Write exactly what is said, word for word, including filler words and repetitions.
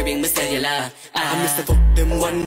mình mới say là. I miss the fuck them one.